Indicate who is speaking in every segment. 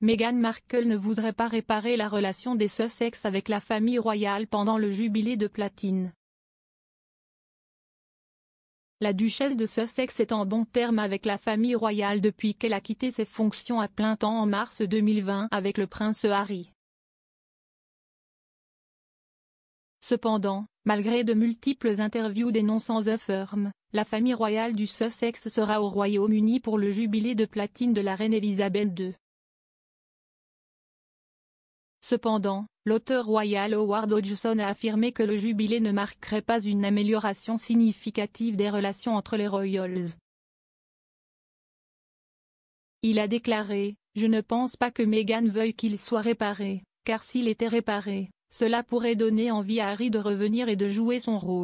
Speaker 1: Meghan Markle ne voudrait pas réparer la relation des Sussex avec la famille royale pendant le jubilé de platine. La duchesse de Sussex est en bons termes avec la famille royale depuis qu'elle a quitté ses fonctions à plein temps en mars 2020 avec le prince Harry. Cependant, malgré de multiples interviews dénonçant The Firm, la famille royale du Sussex sera au Royaume-Uni pour le jubilé de platine de la reine Elisabeth II. Cependant, l'auteur royal Howard Hodgson a affirmé que le jubilé ne marquerait pas une amélioration significative des relations entre les Royals. Il a déclaré : « Je ne pense pas que Meghan veuille qu'il soit réparé, car s'il était réparé, cela pourrait donner envie à Harry de revenir et de jouer son rôle. »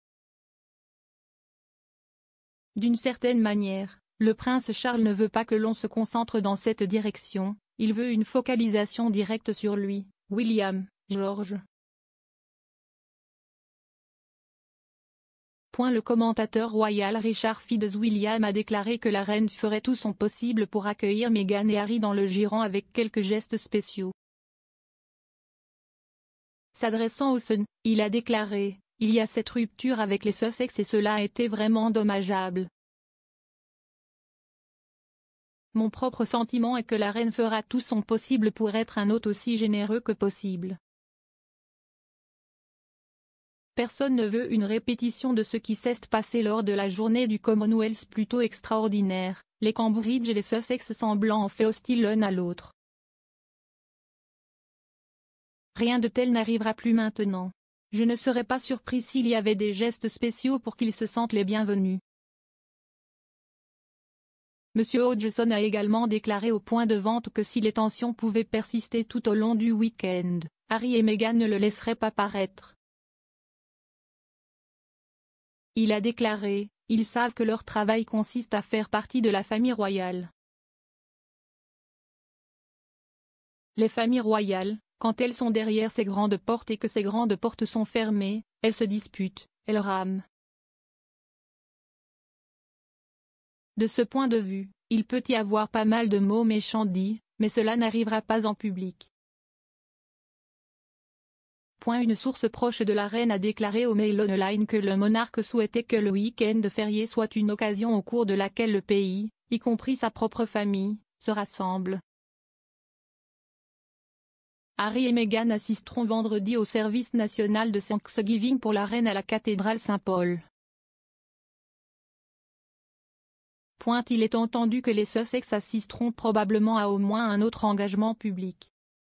Speaker 1: D'une certaine manière, le prince Charles ne veut pas que l'on se concentre dans cette direction, il veut une focalisation directe sur lui, William, George. Le commentateur royal Richard Fitzwilliam a déclaré que la reine ferait tout son possible pour accueillir Meghan et Harry dans le giron avec quelques gestes spéciaux. S'adressant au Sun, il a déclaré : « Il y a cette rupture avec les Sussex et cela a été vraiment dommageable. Mon propre sentiment est que la reine fera tout son possible pour être un hôte aussi généreux que possible. Personne ne veut une répétition de ce qui s'est passé lors de la journée du Commonwealth plutôt extraordinaire, les Cambridge et les Sussex semblant en fait hostiles l'un à l'autre. Rien de tel n'arrivera plus maintenant. Je ne serais pas surpris s'il y avait des gestes spéciaux pour qu'ils se sentent les bienvenus. » M. Hodgson a également déclaré au Point de Vente que si les tensions pouvaient persister tout au long du week-end, Harry et Meghan ne le laisseraient pas paraître. Il a déclaré : « Ils savent que leur travail consiste à faire partie de la famille royale. Les familles royales, quand elles sont derrière ces grandes portes et que ces grandes portes sont fermées, elles se disputent, elles rament. De ce point de vue, il peut y avoir pas mal de mots méchants dits, mais cela n'arrivera pas en public. » Une source proche de la reine a déclaré au Mail Online que le monarque souhaitait que le week-end férié soit une occasion au cours de laquelle le pays, y compris sa propre famille, se rassemble. Harry et Meghan assisteront vendredi au service national de Thanksgiving pour la reine à la cathédrale Saint-Paul. Il est entendu que les Sussex assisteront probablement à au moins un autre engagement public.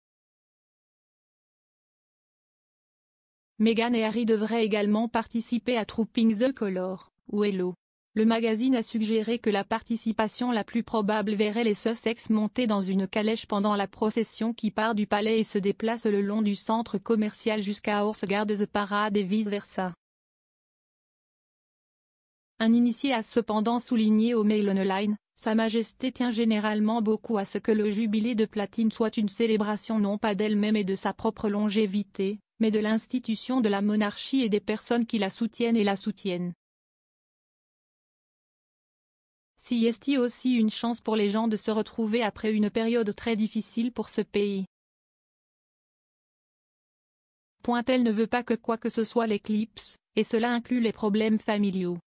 Speaker 1: Meghan et Harry devraient également participer à Trooping the Colour, ou Hello. Le magazine a suggéré que la participation la plus probable verrait les Sussex monter dans une calèche pendant la procession qui part du palais et se déplace le long du centre commercial jusqu'à Horse Guards Parade et vice-versa. Un initié a cependant souligné au Mail Online : « Sa Majesté tient généralement beaucoup à ce que le jubilé de platine soit une célébration non pas d'elle-même et de sa propre longévité, mais de l'institution de la monarchie et des personnes qui la soutiennent et la soutiennent. Si est aussi une chance pour les gens de se retrouver après une période très difficile pour ce pays. » Elle ne veut pas que quoi que ce soit l'éclipse, et cela inclut les problèmes familiaux.